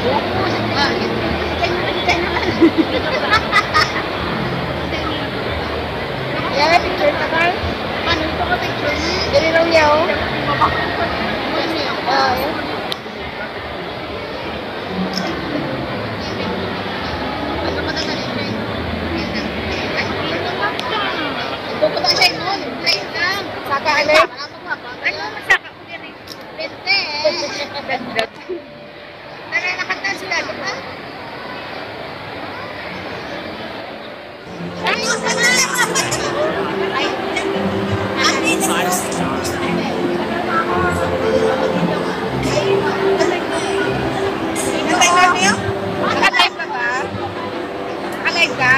Yeah, picture ka ba? Ano ito ka picture? Dali lang niya, oh. Ano ka na nalilay? Pupunta siya nun. Live lang. Saka alay? Ano? Masaka ko din eh. Bente eh. Tara, nakanta sila, di ba? Naka-live ka ba? Naka-live ka?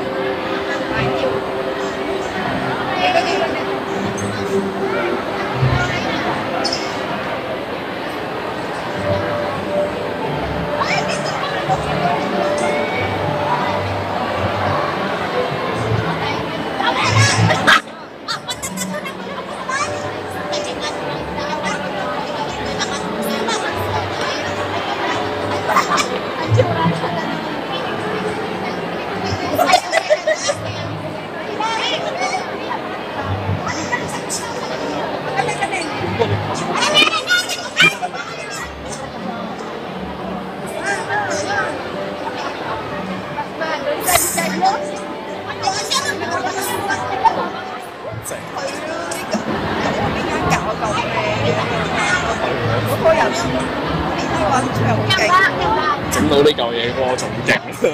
整到呢嚿嘢嗰個仲勁。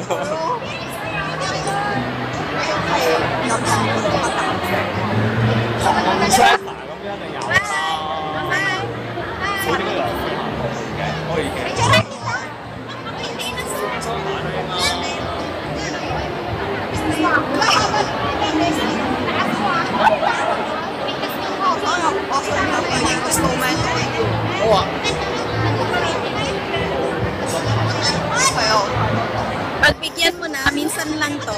咁一定有啦。佢點解有嘅？我已經。好啊。 Pagbigyan mo na, minsan lang to.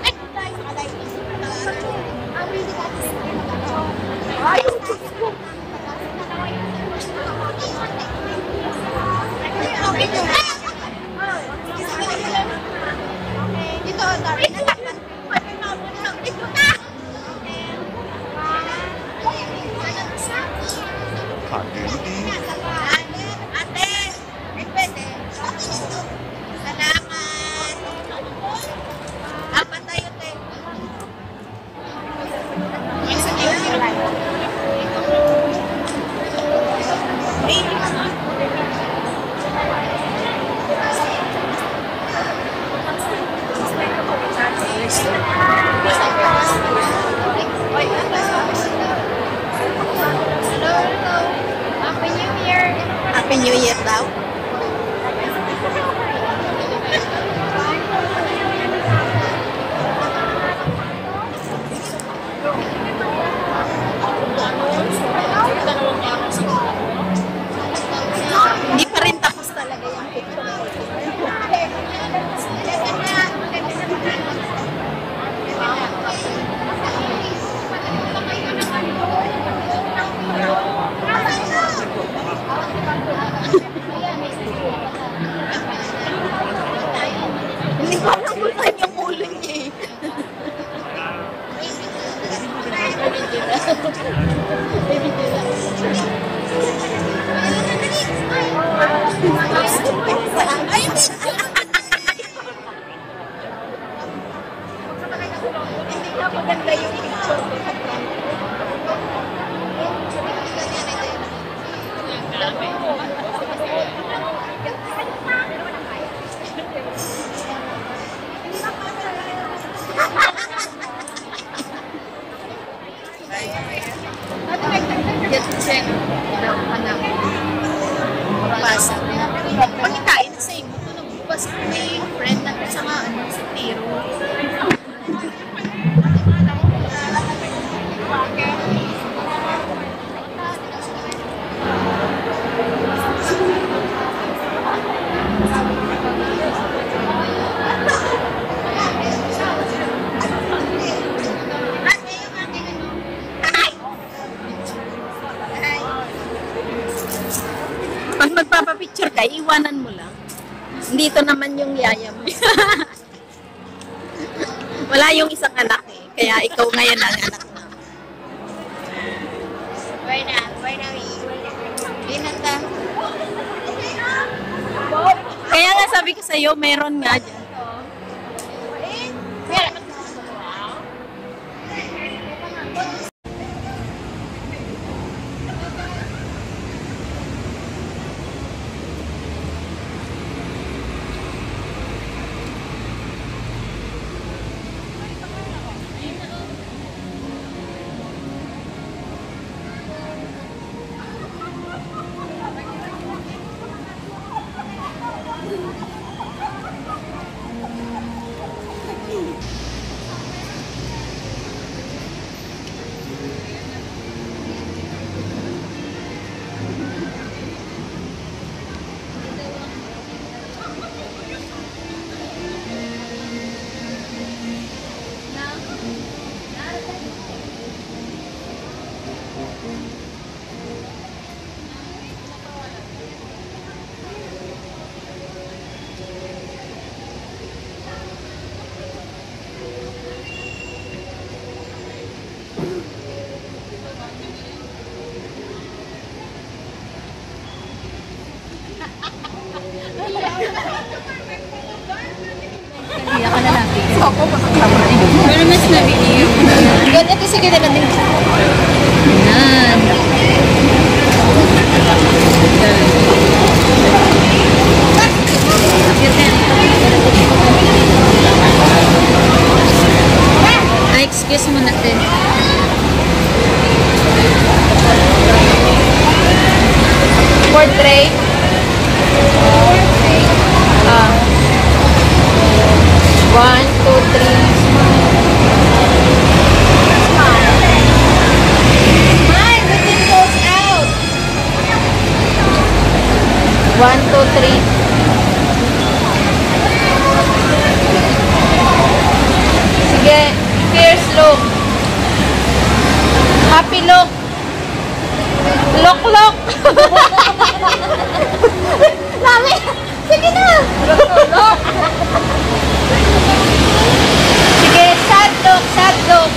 Happy New Year daw. Hindi pa rin tapos talaga yung picture. Hindi ko alam kung saan yung ulo niya eh. Hindi ka maganda yung picture ko. Get check. Basa. Pagkitain na sa imo, nagbukas ko na yung friend natin sa mga sa tiro. Pag magpapapicture ka, iwanan mo lang. Dito naman yung yaya mo. Wala yung isang anak eh. Kaya ikaw ngayon ang anak mo. Buena. Inata. Kaya nga sabi ko sa'yo, meron nga dyan. Meron. Hindi ako na lang. Ako, makakama rin. Pero mas nabili yung... Ganyan, sige na natin. Yan. Excuse mo natin. Portrait. One, two, three. Smile, the thing goes out. One, two, three. Sige, fierce look. Happy look. Look. Lami. Sige na. Look. Sige, sad look.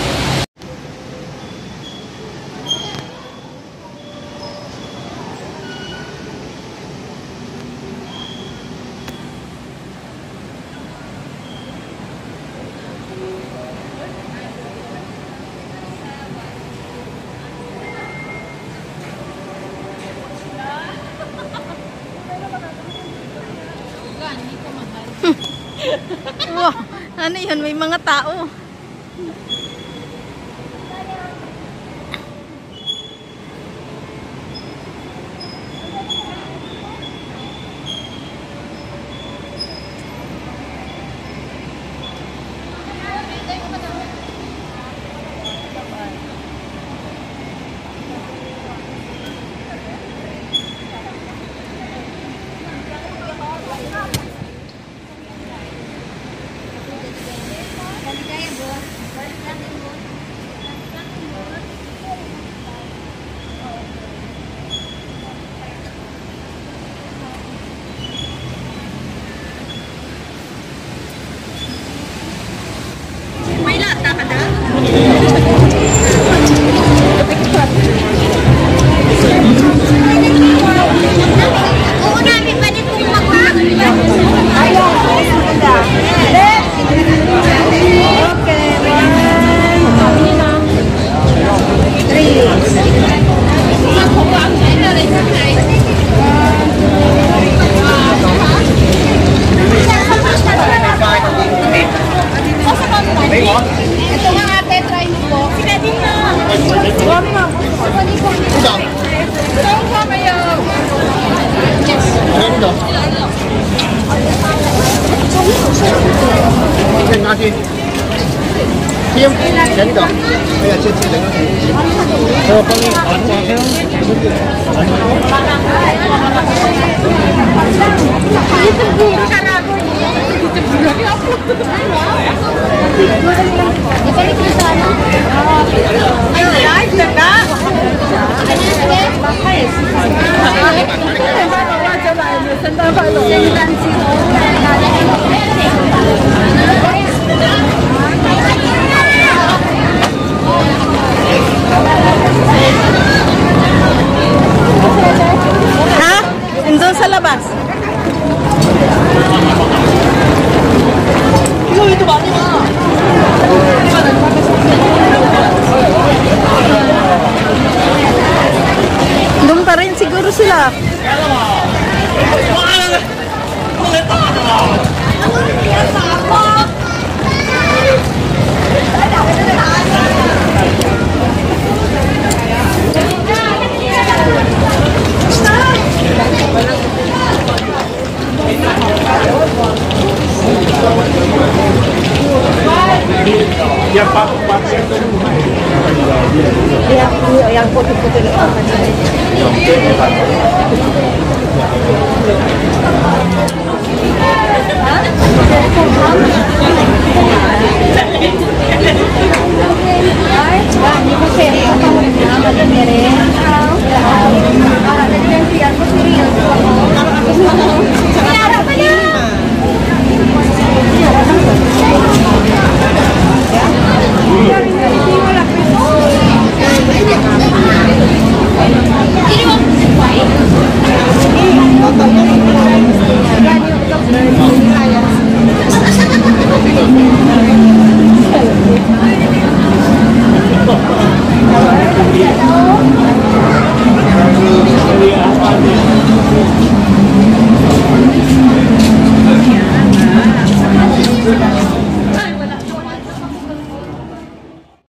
Wow, ano yun? May mga tao. May lata ka na? Oo namin, pwede kong magpapagod. Ayaw, maganda. Okay, 俾我。 Ito nga ate, try mo po. Sige din na. 呢度。 Saan ka kayo? Yes. 喺呢度。傾下先。添喺呢度。哎呀，切整咗。我幫你玩下先。 聖誕節好靚。 Yang putih-putih itu apa sih?